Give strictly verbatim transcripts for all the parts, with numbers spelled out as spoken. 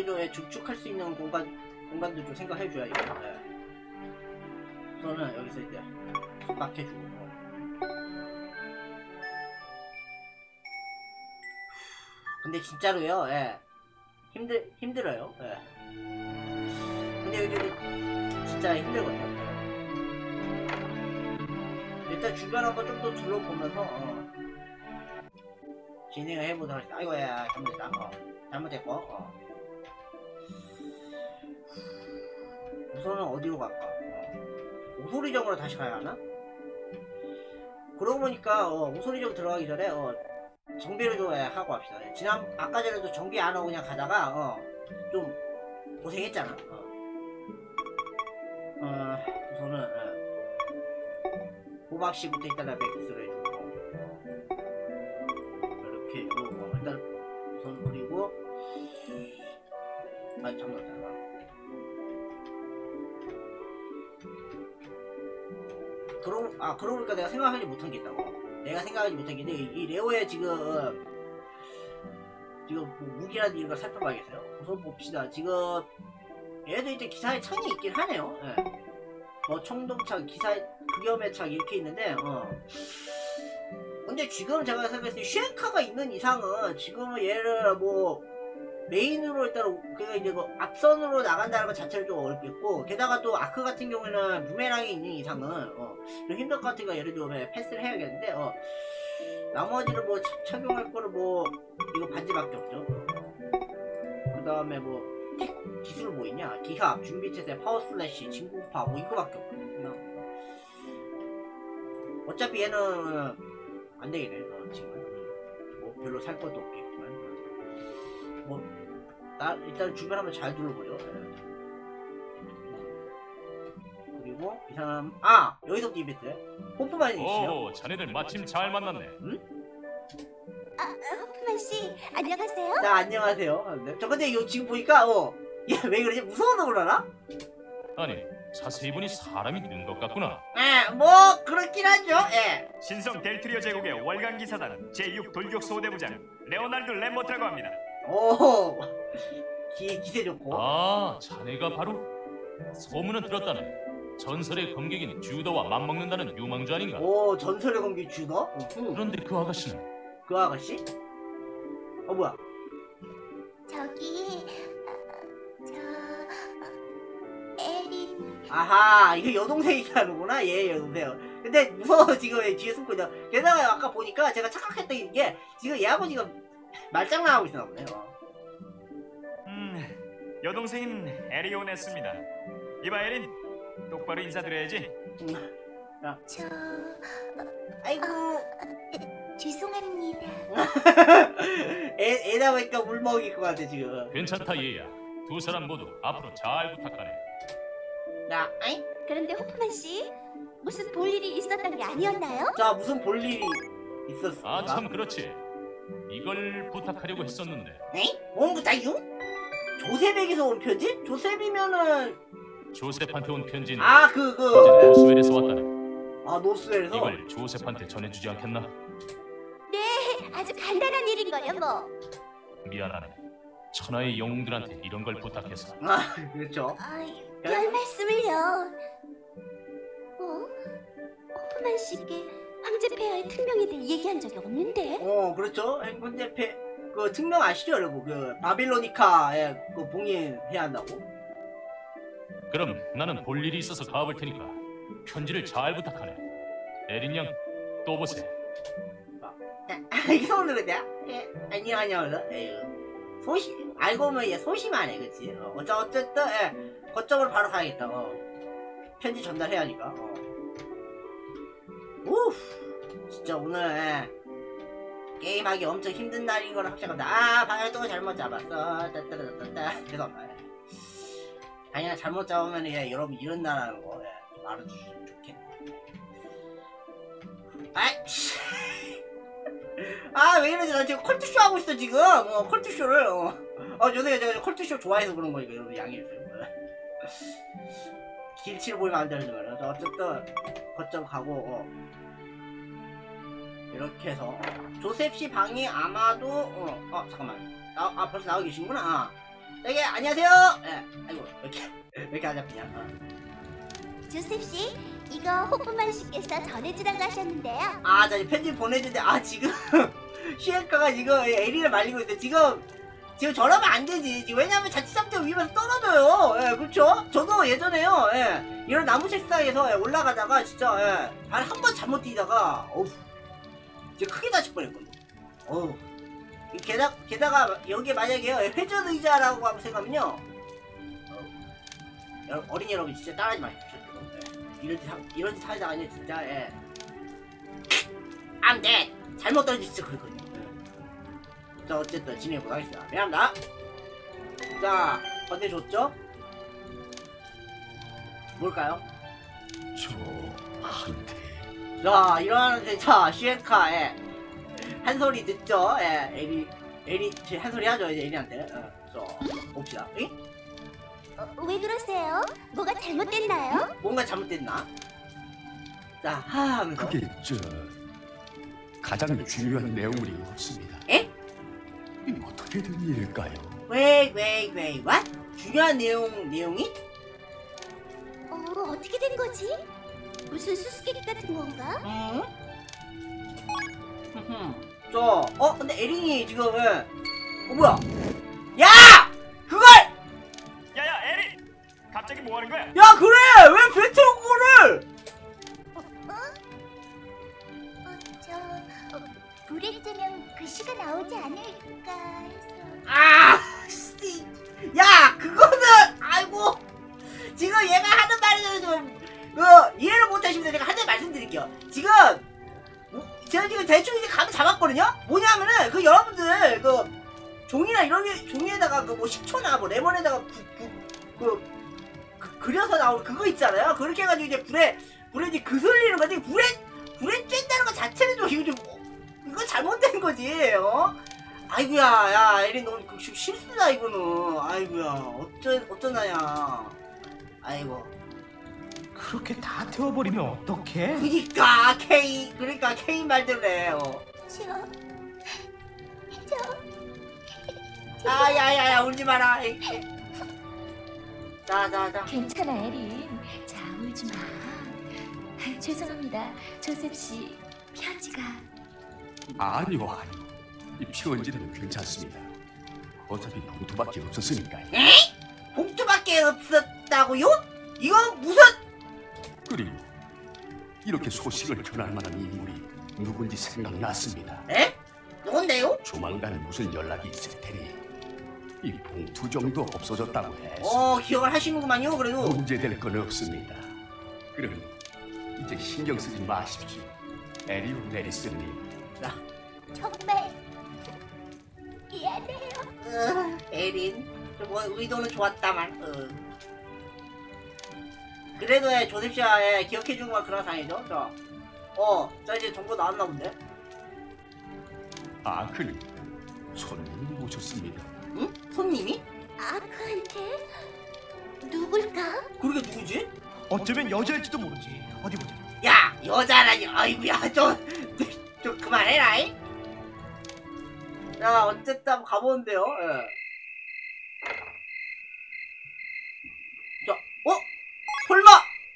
얘도 예, 축축할 수 있는 공간 공간도 좀 생각해줘야 이거. 예. 우선은 여기서 이제 속박해주고. 근데 진짜로요. 예. 힘들 힘들어요. 예. 근데 여기 진짜 힘들거든요. 일단 주변 한번 좀 더 둘러보면서 어, 진행을 해보도록 하겠습니다. 아이고 야 잘못됐다. 어, 잘못됐고 어. 우선은 어디로 갈까? 어. 오소리정으로 다시 가야 하나? 그러고 보니까 어, 오소리정 들어가기 전에 어, 정비를 좀 하고 합시다. 지난 아까 전에도 정비 안 하고 그냥 가다가 어, 좀 고생했잖아. 어. 어, 우선은 어, 호박씨부터 일단 백스를 해주고 이렇게 해주고 일단 우선 그리고 아 잠깐만 잠깐만 그러고 아 그러고 보니까 내가 생각하지 못한 게 있다고. 내가 생각하지 못한 게 있는데 이 레오의 지금 지금 뭐 무기라든지 이런 걸 살펴봐야겠어요. 우선 봅시다. 지금 얘도 이제 기사의 창이 있긴 하네요. 예. 뭐 청동창, 기사 극염의 창 이렇게 있는데 어. 근데 지금 제가 생각했을 때 슈에카가 있는 이상은 지금은 얘를 뭐 메인으로 일단 그가 이제 뭐 앞선으로 나간다는 것 자체를 좀 어렵겠고 게다가 또 아크 같은 경우에는 부메랑이 있는 이상은 어, 좀 힘들 것 같으니까 예를 들면 패스를 해야겠는데 어, 나머지를 뭐 차, 착용할 거를 뭐 이거 반지밖에 없죠. 그 다음에 뭐 택 기술 뭐 있냐? 기합, 준비체세, 파워 슬래시, 진공파 뭐 이거밖에 없거든요. 어차피 얘는 안 되겠네. 어, 지금 뭐 별로 살 것도 없겠지만 뭐 나 일단 주변 한번 잘 둘러보죠. 네. 그리고 이 사람 아 여기서부터 이벤트. 호프만이 있어요. 오, 자네들 마침 잘 만났네. 응? 아, 호프만 씨, 안녕하세요. 나 안녕하세요. 네. 저 근데 이거 지금 보니까 어, 얘 왜 그러지? 무서워서 그러나? 아니, 자세히 보니 사람이 는 것 같구나. 예, 뭐 그렇긴 하죠. 예. 신성 델트리오 제국의 월간 기사단 제육 돌격 소대부장 레오날드 램버트라고 합니다. 오, 기 기세 좋고. 아, 자네가 바로 소문은 들었다는 전설의 검객인 주더와 맞먹는다는 유망주 아닌가? 오, 전설의 검기 주더. 그런데 그 아가씨는 그 아가씨? 어 뭐야? 저기, 어, 저 어, 에린. 아하, 이거 여동생이라는구나. 얘 여동생. 근데 무서워 지금 뒤에 숨고 있다. 게다가 아까 보니까 제가 착각했던 게 지금 얘하고 지금 말장난하고 있나 보네요. 음, 여동생인 에리오네스입니다. 이봐 에린, 똑바로 인사드려야지. 음, 저 아이고. 어, 죄송합니다. 애 애다 보니까 물 먹일 것 같아 지금. 괜찮다 얘야. 두 사람 모두 앞으로 잘 부탁하네. 나, 아이? 그런데 호프만 씨, 무슨 볼 일이 있었던 게 아니었나요? 자 무슨 볼 일이 있었어? 아 참 그렇지. 이걸 부탁하려고 했었는데. 에이? 뭔 부탁이요? 조셉에게서 온 편지? 조셉이면은 조셉한테 온 편지는 아 그 그. 어제 노스웰에서 왔다네. 아 노스웰에서. 이걸 조셉한테 전해주지 않겠나? 네, 아주 간단한 일인걸요 뭐. 미안하네. 천하의 영웅들한테 이런 걸 부탁해서. 아 그렇죠. 아이, 별 말씀을요. 어? 호프만 씨께 황제 폐하의 특명에 대해 얘기한 적이 없는데? 어 그렇죠. 행군대 패. 그 특명 아시죠 여러분? 그 바빌로니카에 그 봉인해야 한다고. 그럼 나는 볼 일이 있어서 가볼 테니까 편지를 잘 부탁하네. 에린 양, 또 보세. 이게 손으로 그냥? 예, 안녕 안녕. 에휴. 소심 알고 보면 얘 소심하네, 그치? 어, 어쩌 어쨌든 예, 거점으로 바로 가야겠다. 어. 편지 전달해야 하니까. 어. 우, 진짜 오늘 예, 게임하기 엄청 힘든 날인 걸 확실합니다. 아, 방향도 잘못 잡았어. 따따따따따. 죄송합니다. 예. 방향 잘못 잡으면 예, 여러분 이런다라는 거 예, 좀 알아주시면 좋겠네. 아이씨. 아, 왜 이러지? 나 지금 컬투쇼 하고 있어, 지금. 어, 컬투쇼를. 어, 어 요새 제가 컬투쇼 좋아해서 그런 거니까, 여러분 양해해주세요. 길치를 보이면 안 되는 거예요. 어쨌든, 거점 가고, 어. 이렇게 해서. 조셉 씨 방이 아마도, 어, 어, 잠깐만. 나, 아, 벌써 나오고 계시구나. 아. 여기 안녕하세요. 예. 아이고 이렇게 왜 이렇게 안 잡히냐. 어. 조셉 씨, 이거 호프만 씨께서 전해주라고 하셨는데요. 아, 나 편집 보내주는데 아 지금 시엠카가 지금 에리를 말리고 있어. 지금 지금 저러면 안 되지. 지금 왜냐면 자칫잘못 위에서 떨어져요. 예, 그렇죠? 저도 예전에요. 예, 이런 나무 책상에서 예, 올라가다가 진짜 예, 발 한 번 잘못 뛰다가 어우, 진짜 크게 다칠 뻔했거든요. 어우. 게다가, 게다가 여기에 만약에 회전 의자라고 한번 생각하면요. 어, 어린이 여러분 진짜 따라하지 마십시오. 예. 이런 짓, 하, 이런 짓 하다가 아니면 진짜 예. 안 돼! 잘못 떨어지 진짜 그렇거든요. 예. 자 어쨌든 진행해보도록 하겠습니다. 미안합니다. 자 건네줬죠? 뭘까요? 저한테 자 일어나는데 자 슈에카에 한 소리 듣죠? 예, 에리, 에리, 한 소리 하죠, 이제 에리한테. 어, 자, 봅시다. 응? 어, 왜 그러세요? 뭐가 잘못됐나요? 뭔가 잘못됐나? 자, 하 하면서. 그게 저 가장 중요한 내용물이 없습니다. 에? 이 어떻게 된 일일까요? Wait, wait, wait, what? 중요한 내용, 내용이? 어, 어떻게 된 거지? 무슨 수수께끼 같은 건가? 응? 저, 어, 근데 에린이 지금, 예. 어, 뭐야? 야! 그걸! 야야 에리! 갑자기 뭐 하는 거야? 야, 그래! 왜 배틀 그거를! 어, 어? 어, 저, 어, 불에 뜨면 글씨가 나오지 않을까 해서. 아! 씨. 야! 그거는! 아이고! 지금 얘가 하는 말을 좀, 그, 이해를 못하시면 제가 한 대 말씀드릴게요. 지금, 제가 지금 대충 이제 감을 잡았거든요? 뭐냐면은, 그 여러분들, 그, 종이나 이런 게, 종이에다가 그 뭐 식초나 뭐 레몬에다가 구, 구, 그, 그, 그려서 나오는 그거 있잖아요? 그렇게 해가지고 이제 불에, 불에 이제 그슬리는 거지. 불에, 불에 쬐다는 거 자체는 좀, 이거 좀, 어, 이거 잘못된 거지, 어? 아이고야, 야, 에린, 너 그, 실수다, 이거는. 아이고야, 어쩌, 어쩌나야. 아이고. 그렇게 다 태워버리면 어떡해? 그니까, 케이, 그러니까, 케이 말대로래, 어. 저, 저, 아, 야, 야, 야, 울지 마라. 에이, 에이. 자, 자, 자. 괜찮아, 에린. 자, 울지 마. 아, 죄송합니다, 조셉 씨. 편지가. 아니요 아니요 이 편지는 괜찮습니다. 어차피 봉투밖에 없었으니까요. 에? 봉투밖에 없었다고요? 이거 무슨? 그리고 이렇게 소식을 전할 만한 인물이 누군지 생각났습니다. 에? 누군데요? 조만간 무슨 연락이 있을 테니 이 봉투 정도 없어졌다고 해서 어, 기억을 하시는구만요, 그래도. 문제될 건 없습니다. 그럼 이제 신경 쓰지 마십시오. 에리오 레리스님. 자, 정말 미안해요. 으, 에린. 저 뭐, 의도는 좋았다만, 어. 그래도 예, 조셉 씨가 예, 기억해준 건 그런 상이죠. 자, 어, 자 이제 정보 나왔나 본데? 아크님, 손님이 오셨습니다. 응? 손님이? 아크한테? 누굴까? 그러게 누구지? 어쩌면 여자일지도 모르지. 어디 보자. 야, 여자라니. 아이고야, 좀, 좀 그만해라잉. 자, 어쨌든 한번 가보는데요. 예. 자, 어? 설마!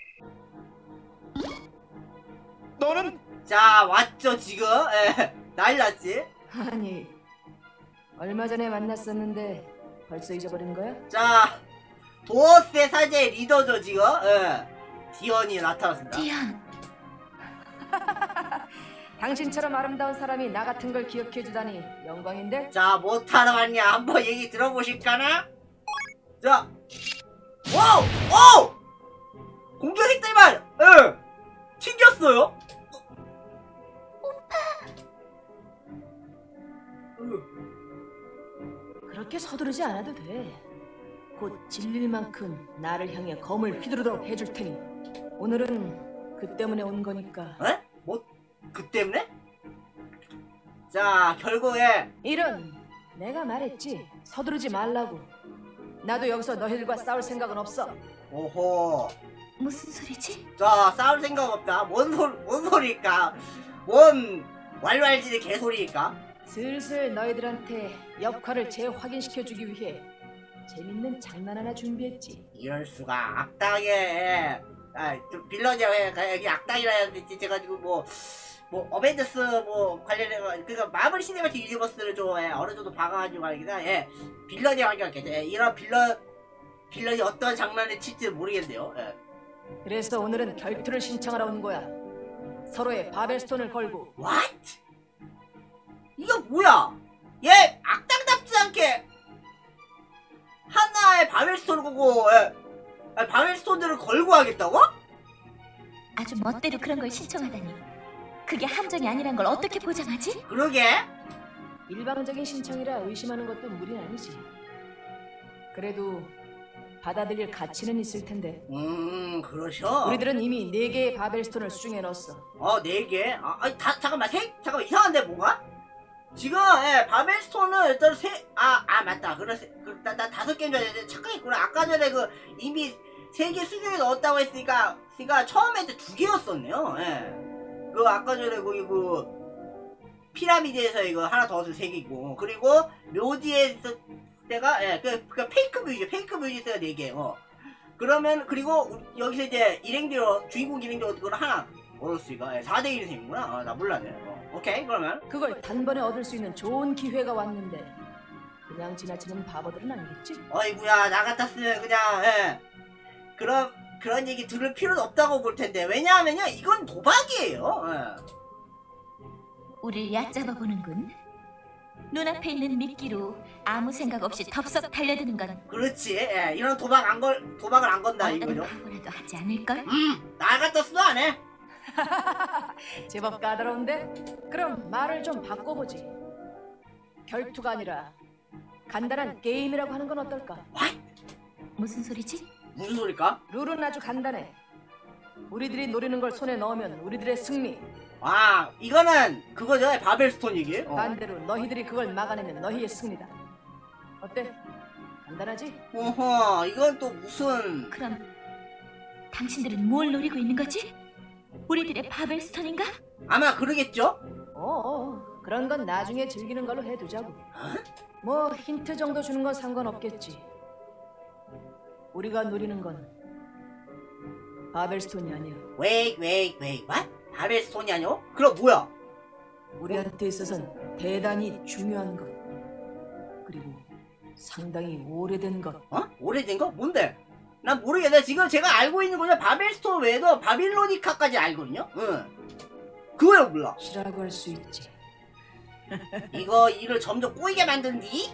너는 자, 왔죠, 지금? 예. 난리 났지? 아니, 얼마 전에 만났었는데 벌써 잊어버린 거야? 자, 도어스의 사제의 리더죠, 지금? 예. 디언이 나타났습니다. 디안. 당신처럼 아름다운 사람이 나 같은 걸 기억해주다니 영광인데? 자, 못하러 왔냐? 한번 얘기 들어보실까나? 자, 오! 오! 공격했더니만! 예! 튕겼어요? 그렇게 서두르지 않아도 돼. 곧 질릴 만큼 나를 향해 검을 휘두르도록 해줄 테니 오늘은 그 때문에 온 거니까. 에? 뭐? 그 때문에? 자, 결국에 이런, 내가 말했지. 서두르지 말라고. 나도 여기서 너희들과 싸울 생각은 없어. 오호. 무슨 소리지? 자, 싸울 생각 없다. 뭔 소리, 뭔 소리일까? 뭔 왈왈지의 개소리일까? 슬슬 너희들한테 역할을 재확인시켜주기 위해 재밌는 장난 하나 준비했지. 이럴 수가. 악당에 아좀 빌런이야. 여기 악당이라 해야 되지. 제가지고 뭐 뭐 어벤져스 뭐 관련해 그러니까 마블 시네마틱 유니버스를 좀 예, 어느 정도 봐가지고 말이다. 예, 빌런이 환경겠죠. 예, 이런 빌런 빌런이 어떤 장난을 칠지 모르겠네요. 예. 그래서 오늘은 결투를 신청하러 온 거야. 서로의 바벨스톤을 걸고. What? 이거 뭐야? 얘 악당답지 않게 하나의 바벨스톤을 걸고 예. 아니, 바벨스톤들을 걸고 하겠다고? 아주 멋대로 그런 걸 신청하다니. 그게 함정이 아니란 걸 어떻게 보장하지? 그러게. 일방적인 신청이라 의심하는 것도 무리는 아니지. 그래도 받아들일 가치는 있을 텐데. 음, 그러셔. 우리들은 이미 네 개의 바벨스톤을 수중에 넣었어. 어, 네 개? 아, 아니, 다, 잠깐만, 세? 잠깐만, 이상한데, 뭐가? 지금, 예, 바벨스톤은 일단 세, 아, 아, 맞다. 그래, 그, 나, 나 다섯 개인 줄 알았는데, 착각했구나. 아까 전에 그, 이미 세 개 수중에 넣었다고 했으니까, 그니까, 처음에 두 개였었네요, 예. 그, 아까 전에 거기 그, 피라미드에서 이거 하나 더 얻은 세 개고, 그리고, 묘지에서, 때가, 예, 그, 그, 페이크 뮤지, 페이크 뮤지스가 네 개, 어. 그러면, 그리고, 여기서 이제, 일행대로, 주인공 일행대로 그걸 하나 얻었으니까, 예, 사 대 일인 셈이구나? 아, 나 몰랐네. 어, 오케이, 그러면. 그걸 단번에 얻을 수 있는 좋은 기회가 왔는데 그냥 지나치는 바보들은 아니겠지? 어이구야, 나 같았으면 그냥, 예. 그런, 그런 얘기 들을 필요는 없다고 볼 텐데, 왜냐하면요, 이건 도박이에요, 예. 우릴 얕잡아 보는군. 눈앞에 있는 미끼로 아무 생각 없이 덥석 달려드는 건 그렇지, 예. 이런 도박 안 걸, 도박을 안 건다, 어떤 이거죠. 각오라도 하지 않을걸? 음, 나 같았어도 안 해. 제법 까다로운데? 그럼 말을 좀 바꿔보지. 결투가 아니라 간단한 게임이라고 하는 건 어떨까? 무슨 소리지? 무슨 소리일까? 룰은 아주 간단해. 우리들이 노리는 걸 손에 넣으면 우리들의 승리. 아, 이거는 그거죠, 바벨스톤 얘기. 어. 반대로 너희들이 그걸 막아내면 너희의 승리다. 어때? 간단하지? 어허, 이건 또 무슨... 그럼 당신들은 뭘 노리고 있는 거지? 우리들의 바벨스톤인가? 아마 그러겠죠? 어어, 그런 건 나중에 즐기는 걸로 해두자고. 뭐 힌트 정도 주는 건 상관없겠지. 우리가 노리는 건 바벨스톤이 아니야. 웨이, 웨이, 웨이, what? 바벨스톤이 아니오? 그럼 뭐야? 우리한테 있어선 대단히 중요한 것, 그리고 상당히 오래된 것. 어? 오래된 거? 뭔데? 난 모르겠네. 지금 제가 알고 있는 거는 바벨스톤 외에도 바빌로니카까지 알거든요? 응. 그거야 몰라. 시라고 할 수 있지. 이거 일을 점점 꼬이게 만든디?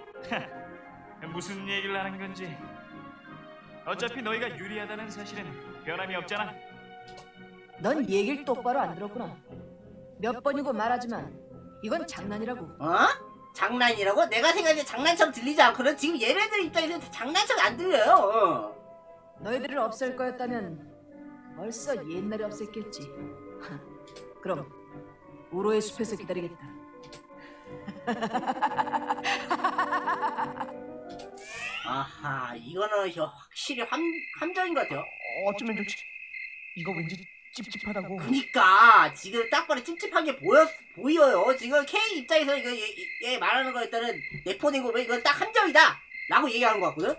무슨 얘기를 하는 건지. 어차피 너희가 유리하다는 사실은 변함이 없잖아. 넌 얘기를 똑바로 안 들었구나. 몇 번이고 말하지만 이건 장난이라고. 어? 장난이라고? 내가 생각해 장난처럼 들리지 않거든? 지금 얘네들 입장에서 장난처럼 안 들려요. 어. 너희들을 없앨 거였다면 벌써 옛날에 없앴겠지. 그럼 우로의 숲에서 기다리겠다. 아하, 이거는 저 확실히 함, 함정인 것 같아요. 어쩌면 좋지. 이거 왠지 찝찝하다고. 그니까 지금 딱 봐도 찝찝한 게 보여, 보여요. 지금 K 입장에서 이거 얘, 얘 말하는 거 일단은 내포된 거 보면 이건 딱 함정이다 라고 얘기하는 것 같거든?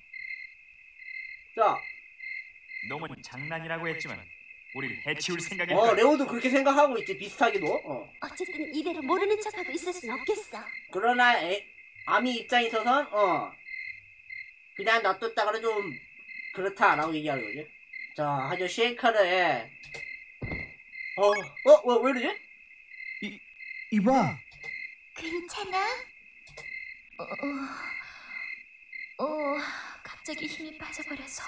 자, 놈은 장난이라고 했지만 우릴 해치울 생각일 어, 거야. 레오도 그렇게 생각하고 있지, 비슷하게도. 어. 어쨌든 이대로 모르는 척하고 있을 순 없겠어. 그러나 에, 아미 입장에 있어선 어 그냥 놔뒀다가는 좀 그렇다라고 얘기하는 거지. 자, 아주 쉐이커를 어, 어, 어, 왜 이러지? 이 이봐. 괜찮아? 어, 어, 어, 갑자기 힘이 빠져버려서.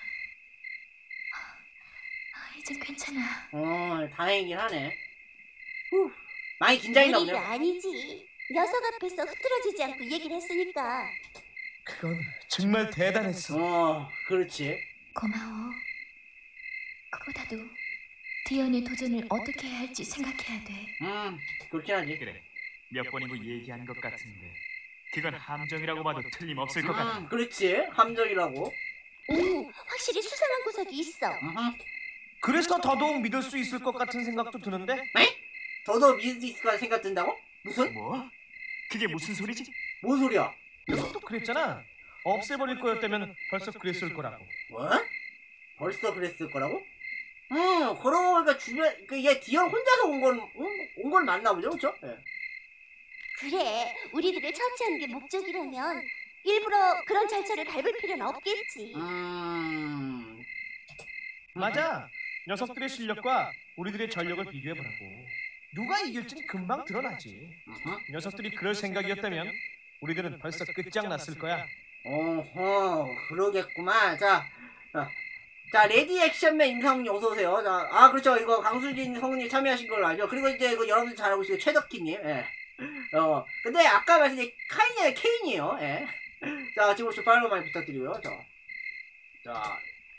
아, 이제 괜찮아. 어, 다행이긴 하네. 후, 많이 긴장했나 우리는 보네. 아니지. 녀석 앞에서 흐트러지지 않고 얘기를 했으니까. 그건 정말 대단했어. 어, 그렇지. 고마워. 그보다도 디언의 도전을 어떻게 해야 할지 생각해야 돼. 음, 그렇긴 하지. 그래, 몇 번이고 얘기한 것 같은데 그건 함정이라고 봐도 틀림없을 것 같아. 음, 그렇지. 함정이라고. 오, 확실히 수상한 구석이 있어. 음흠. 그래서 더더욱 믿을 수 있을 것 같은 생각도 드는데. 에? 더더 믿을 수 있을 거라 생각 든다고? 무슨? 뭐? 그게 무슨 소리지? 뭔 소리야? 녀석도 그랬잖아. 없애버릴 거였다면 벌써 그랬을 거라고. 뭐? 벌써 그랬을 거라고? 음, 그러고 보니까 주변, 그, 얘 디언 혼자서 온 건, 응? 온 건 맞나 보죠, 그쵸? 예. 그래, 우리들을 처치하는 게 목적이라면 일부러 그런 절차를 밟을 필요는 없겠지. 음, 맞아. 녀석들의 실력과 우리들의 전력을 비교해보라고. 누가 이길진 금방 드러나지. 어허. 녀석들이 그럴 생각이었다면 우리들은 벌써 끝장났을 거야. 어허, 그러겠구만. 자, 자, 자, 레디 액션맨 임성님 어서오세요. 자, 아, 그렇죠. 이거 강수진 성우님 참여하신 걸로 알죠. 그리고 이제 그 여러분들 잘 알고 계시고, 최덕희님, 예. 어, 근데 아까 말씀드린 카인이 아니라 케인이에요, 예. 자, 지금 혹시 팔로우 많이 부탁드리고요. 자, 자,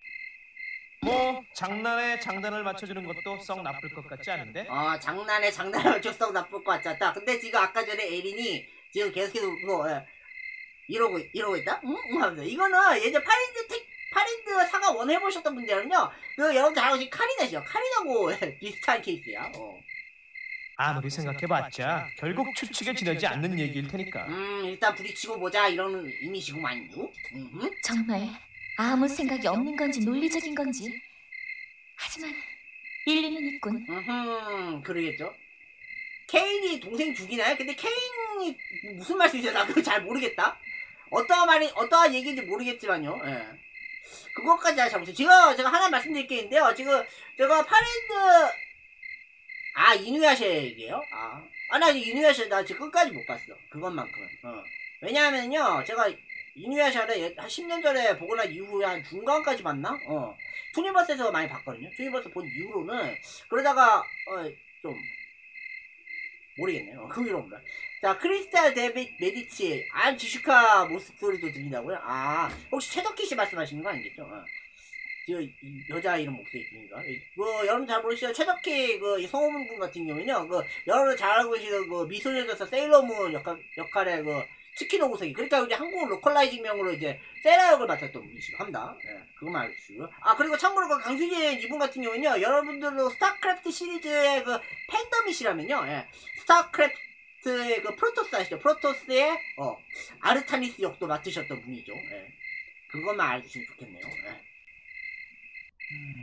뭐 장난에 장단을 맞춰주는 것도 썩 나쁠 것 같지 않은데? 어, 장난에 장난을 줬어 나쁠 것 같지 않다. 근데 지금 아까 전에 에린이 지금 계속해서 뭐, 예, 이러고, 이러고 있다? 응? 응? 하면서. 이거는 예전 파린드 택, 파린드 사과 원 해보셨던 분들은요, 그 여러분 잘 알고 계신 카리나시죠? 카리나고 비슷한 케이스야. 어. 아무리 생각해봤자 결국 추측에 지나지 않는 얘기일 테니까. 음, 일단 부딪히고 보자. 이런 의미시구만요. 음. 정말 아무 생각이 없는 건지 논리적인 건지. 하지만 일리는 있군. 음, 그러겠죠. 케인이 동생 죽이나요? 근데 케인이 무슨 말씀이세요? 나 그거 잘 모르겠다. 어떠한 말이, 어떠한 얘기인지 모르겠지만요. 예. 그것까지 잘 모르겠어요. 지금 제가 하나 말씀드릴 게 있는데요. 지금 제가 파랜드, 아, 이누야샤 얘기예요? 아, 아, 나 이누야샤 나 지금 끝까지 못 봤어. 그것만큼은. 어. 왜냐하면요, 제가 이누야샤를 한 십 년 전에 보고 난 이후에 한 중간까지 봤나? 어. 투니버스에서 많이 봤거든요. 투니버스 본 이후로는, 그러다가, 어, 좀, 모르겠네요. 그 위로 몰라. 자, 크리스탈 데빗 메디치, 안 지슈카 모습 소리도 들린다고요? 아, 혹시 최덕희 씨 말씀하시는 거 아니겠죠? 어. 저, 이 여자 이름 목소리 들린가? 그, 여러분 잘 모르시죠? 최덕희, 그, 성우분 같은 경우는요, 그, 여러분 잘 알고 계시는 그, 미소녀에서 세일러문 역할, 역할의 그, 치킨 오구석이. 그러니까 이제 한국 로컬라이징 명으로 이제, 세라 역을 맡았던 분이시고 합니다. 예, 그것만 알려주시고요. 아, 그리고 참고로 그 강수진 이분 같은 경우는요, 여러분들도 스타크래프트 시리즈의 그, 팬덤이시라면요, 예, 스타크래프트의 그, 프로토스 아시죠? 프로토스의, 어, 아르타니스 역도 맡으셨던 분이죠. 예. 그것만 알려주시면 좋겠네요. 예. 음,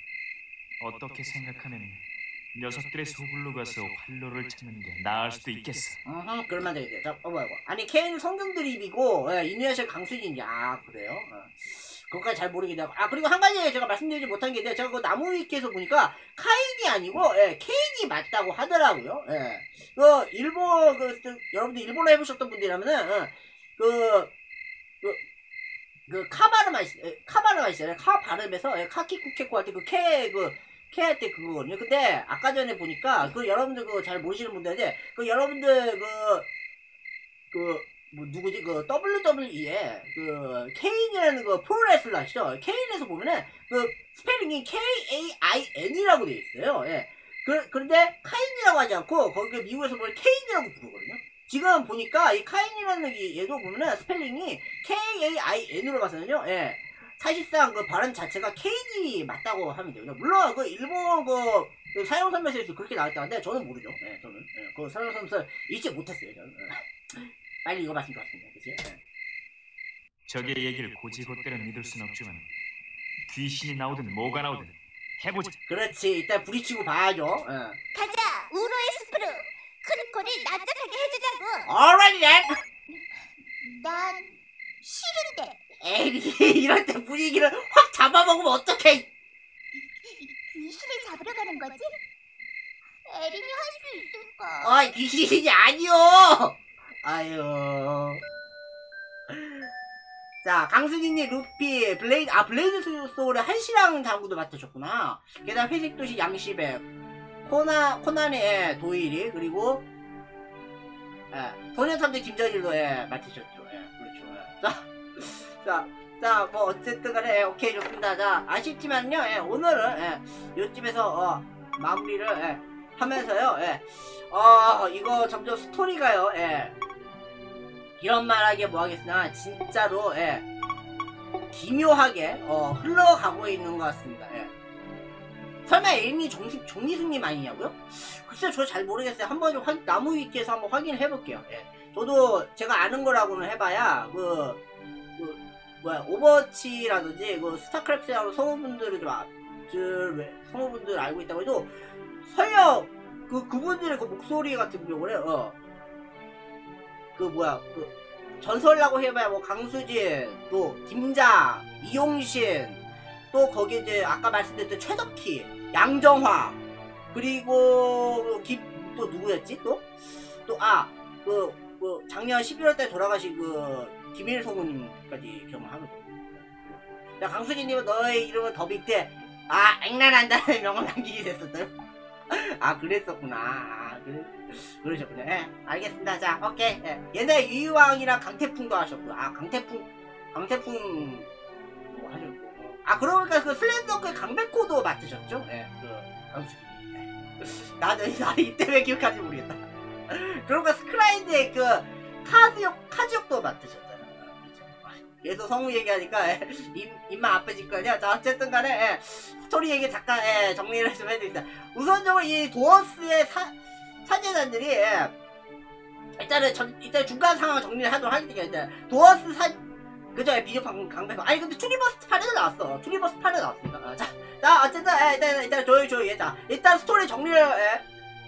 어떻게 생각하면 녀석들의 소굴로 가서 활로를 찾는 게 나을 수도 있겠어. 어허, 그럴만 되겠네요. 자, 어머, 어머. 아니, 케인 성경 드립이고, 예, 이누야샤 강수진이, 아, 그래요? 어. 그것까지 잘 모르겠네요. 아, 그리고 한 가지 제가 말씀드리지 못한 게 있는데, 제가 그 나무 위키에서 보니까, 카인이 아니고, 예, 케인이 맞다고 하더라고요. 예. 그, 일본, 그, 그 여러분들 일본어 해보셨던 분들이라면은, 어, 그, 그, 그, 카 발음만 있어요. 카 발음만 있어요. 카 발음에서, 예, 카키쿠케코 할 때 그, 케, 그, 케 할 때 그거거든요. 근데, 아까 전에 보니까, 그, 여러분들 그거 잘 모르시는 분들인데, 그, 여러분들 그, 그, 뭐, 누구지? 그, 더블유더블유이에, 그, 케인이라는 그, 프로레슬러 아시죠? 케인에서 보면은, 그, 스페링이 케이 에이 아이 엔이라고 되어 있어요. 예. 그, 그런데, 카인이라고 하지 않고, 거기 미국에서 보면 케인이라고 부르거든요. 지금 보니까, 이 카인이라는 이 얘도 보면은, 스펠링이 케이 에이 아이 엔으로 봐서는요, 예. 사실상 그 발음 자체가 케인이 맞다고 하면 돼요. 물론, 그, 일본 그, 그 사용 설명서에서 그렇게 나왔다는데, 저는 모르죠. 예, 저는. 예, 그 사용 설명서 읽지 못했어요, 저는. 예. 빨리 읽어봤으면 좋겠습니다. 그치? 예. 적의 얘기를 고지곧대로 믿을 순 없지만 귀신이 나오든 뭐가 나오든 해보자. 그렇지. 일단 부딪히고 봐야죠. 예. 가자, 우로의 스프루. 크리코를 납작하게 해주자고. Alright then! 난 싫은데. 에이, 이럴 때 분위기를 확 잡아먹으면 어떡해! 귀신을 잡으러 가는 거지? 에린이 할 수 있을까? 어이, 귀신이 아니요! 아유. 자, 강수진님, 루피, 블레이드, 아, 블레이드 소울의 한시랑 장구도 맡으셨구나. 게다가 회색도시 양시백, 코나, 코난의 도일이, 그리고, 예, 소년탐정 김전일도, 예, 맡으셨죠. 예, 그렇죠. 예. 자, 자, 자, 뭐, 어쨌든 간에, 예, 오케이, 좋습니다. 자, 아쉽지만요, 예, 오늘은, 예, 요쯤에서, 어, 마무리를, 예, 하면서요, 예, 어, 이거 점점 스토리가요, 예, 이런 말 하기에 뭐 하겠으나, 진짜로, 예, 기묘하게, 어, 흘러가고 있는 것 같습니다, 예. 설마 에임이 종리, 종리승님 아니냐고요? 글쎄요, 저 잘 모르겠어요. 한번 좀 확, 나무 위키에서 한번 확인을 해볼게요, 예. 저도 제가 아는 거라고는 해봐야, 그, 그, 뭐야 오버워치라든지 그 스타크래프트라고 성우분들을 좀 아, 성우분들 알고 있다고 해도 설령 그 그분들의 그 목소리 같은 경우는 어 그 뭐야 그 전설이라고 해봐야 뭐 강수진 또 김장 이용신 또 거기 이제 아까 말씀드렸던 최덕희 양정화 그리고 김 또 누구였지 또 또 아 그 그 작년 십일월 달에 돌아가신 그 김일 성우님까지 기억을 하거든. 야 강수진님은 너의 이름은 더빙 때 아 액란한다는 명언 남기게 됐었어요. 아 그랬었구나. 아, 그래, 그러셨구나. 예, 알겠습니다. 자 오케이. 예. 옛날에 유희왕이랑 강태풍도 하셨고 아 강태풍 강태풍 뭐 하셨고 아 그러니까 그 슬램덩크의 강백호도 맡으셨죠? 예, 그 강수진. 나도 나를 이때왜 기억하지 모르겠다. 그러니까 스크라이드의 그 카즈역 카즈역도 맡으셨잖아. 그래서 성우 얘기하니까 입, 입만 아프질 거냐. 자 어쨌든 간에 예, 스토리 얘기 잠깐 예, 정리를 좀 해드립니다. 우선적으로 이 도어스의 사, 사제단들이 예, 일단은 전, 일단 중간 상황 정리를 하도록 하겠습니다. 일단 도어스 사 그죠? 예, 비디오 강, 강백호 아니 근데 투니버스 팔에도 나왔어. 투니버스 팔에 나왔습니다. 아, 자, 자 어쨌든 예, 일단 일단 조용히 조용히 자 일단 스토리 정리를 예,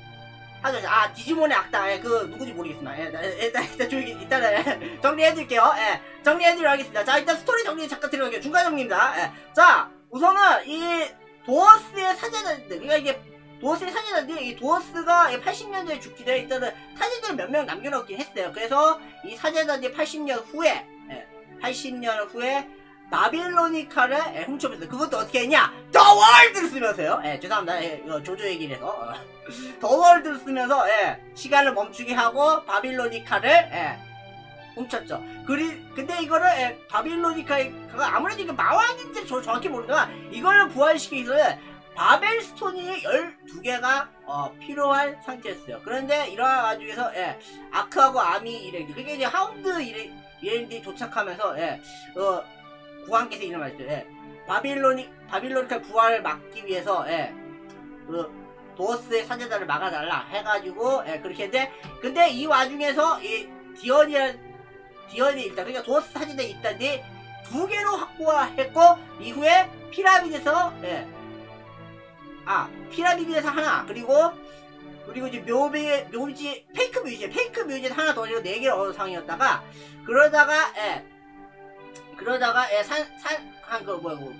하죠. 아 디지몬의 악당 예, 그 누구지 모르겠습니다. 예, 일단 일단 조용히 일단은 예, 정리해드릴게요. 예, 정리해드리도록 하겠습니다. 자 일단 스토리 정리 잠깐 드려볼게요. 중간 정리입니다. 예, 자 우선은 이 도어스의 사제단들 그러니까 이게 도어스의 사제단들이 이 도어스가 팔십 년대에 죽기 전에 일단은 사제단을 몇 명 남겨놓긴 했어요. 그래서 이 사제단들이 팔십 년 후에 예, 팔십 년 후에 바빌로니카를 예, 훔쳐봤어요. 그것도 어떻게 했냐? 더 월드를 쓰면서요. 예, 죄송합니다. 예, 이거 조조 얘기를 해서 어. 더 월드를 쓰면서 예, 시간을 멈추게 하고 바빌로니카를 예, 훔쳤죠. 그리 근데 이거를 예, 바빌로니카가 아무래도 이게 마왕인지 저 정확히 모르지만 이거를 부활시키기 위해서 바벨스톤이 열두 개가 어, 필요한 상태였어요. 그런데 이러한 와중에서 예, 아크하고 아미 이레디 그게 이제 하운드 이레, 이레디 도착하면서 예, 어, 국왕께서 일어났죠. 예. 바빌로니 바빌로니카 부활을 막기 위해서 예. 그 도어스의 사제단을 막아달라 해가지고 예, 그렇게 했는데 근데 이 와중에서 이 디언이란 디언이 일단 그러니까 도어스 사제단이 있다는데 두 개로 확보했고 이후에 피라미드에서 예. 아 피라미드에서 하나 그리고 그리고 이제 묘비 묘지 페이크 뮤지엄 페이크 뮤지엄 하나 더 네 개를 얻은 상황이었다가 그러다가 예. 그러다가 예, 산, 산, 한, 그, 뭐야, 그,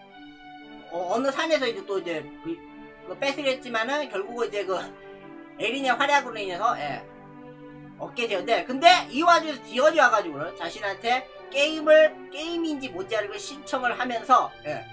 어, 어느 산에서 이제 또 이제, 그, 그 뺏으려 했지만은, 결국은 이제 그, 에린의 활약으로 인해서, 예, 얻게 되었는데, 근데 이 와중에서 디언이 와가지고는 자신한테 게임을, 게임인지 뭔지 알고 신청을 하면서, 예,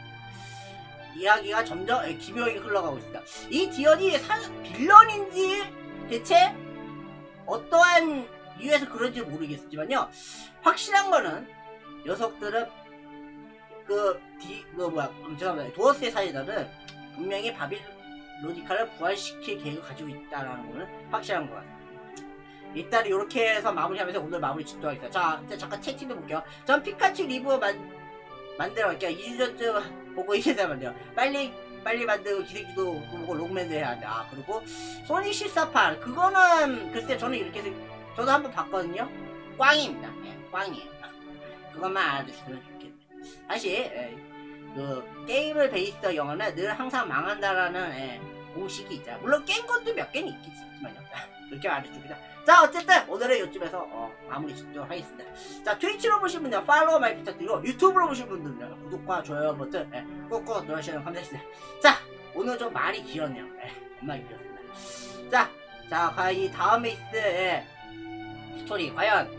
이야기가 점점 예, 기묘하게 흘러가고 있습니다. 이 디언이 산, 빌런인지 대체 어떠한 이유에서 그런지 모르겠지만요, 확실한 거는, 녀석들은 그 디 그 뭐야 죄송합니다 도어스의 사제단은 분명히 바빌로니카를 부활시킬 계획을 가지고 있다라는 거는 확실한 것 같아요. 일단 이렇게 해서 마무리하면서 오늘 마무리 짓도록 하겠습니다. 자 이제 잠깐 채팅도 볼게요. 전 피카츄 리브 만 만들어 갈게요. 이 주 전쯤 보고 이제 만들어 빨리 빨리 만들고 기생주도 보고 롱맨도 해야 한다. 아 그리고 소닉 십사팔 그거는 글쎄 저는 이렇게 해서 저도 한번 봤거든요. 꽝입니다. 예, 꽝이에요. 그것만 알아두시면 좋겠네요. 사실 예, 그 게임을 베이스 영화는 늘 항상 망한다라는 예, 공식이 있잖아요. 물론 게임 것도 몇 개는 있겠지만요. 그렇게 알아줍니다. 자 어쨌든 오늘은 이쯤에서 어, 마무리 짓도록 하겠습니다. 자 트위치로 보신 분들 팔로우 많이 부탁드리고 유튜브로 보신 분들은 구독과 좋아요 버튼 예, 꼭꼭 눌러주시면 감사하겠습니다. 자 오늘 좀 많이 길었네요. 예, 정말 길었습니다. 자, 자 과연 이 다음 에이스의 스토리 과연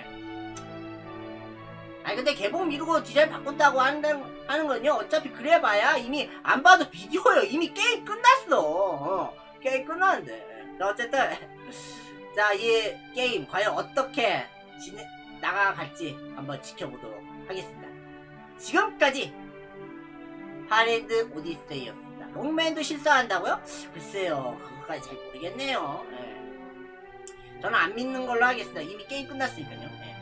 아니 근데 개봉 미루고 디자인 바꾼다고 하는, 하는 건요 어차피 그래봐야 이미 안 봐도 비디오예요. 이미 게임 끝났어. 어, 게임 끝났는데 자, 어쨌든 자 이 게임 과연 어떻게 진행, 나가갈지 한번 지켜보도록 하겠습니다. 지금까지 파랜드 오디세이였습니다. 롱맨도 실사한다고요? 글쎄요 그거까지 잘 모르겠네요. 예. 저는 안 믿는 걸로 하겠습니다. 이미 게임 끝났으니까요. 예.